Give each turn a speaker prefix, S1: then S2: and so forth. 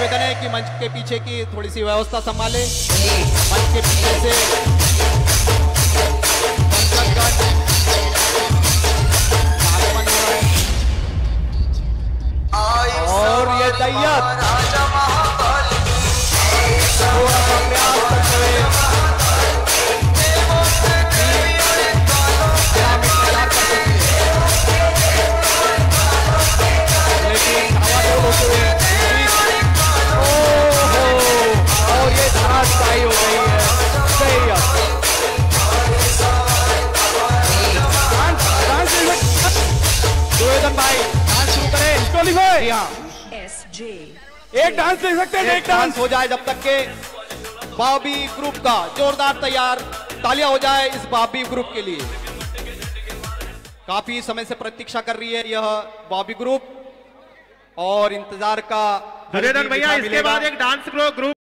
S1: निवेदन है कि मंच के पीछे की थोड़ी सी व्यवस्था संभाले। मंच के पीछे से और ये दैयत और ये धराशायी हो गई है। निवेदन भाई डांस शुरू करें। भाई एक डांस देख सकते हैं, एक डांस हो जाए जब तक के बॉबी ग्रुप का जोरदार तैयार तालियां हो जाए इस बॉबी ग्रुप के लिए। काफी समय से प्रतीक्षा कर रही है यह बॉबी ग्रुप और इंतजार का
S2: भैया इसके बाद एक डांस ग्रुप